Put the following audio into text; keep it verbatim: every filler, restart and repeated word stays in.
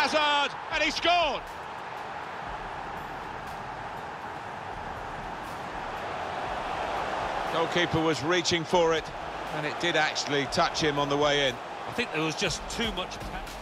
Hazard, and he scored! Goalkeeper was reaching for it, and it did actually touch him on the way in. I think there was just too much...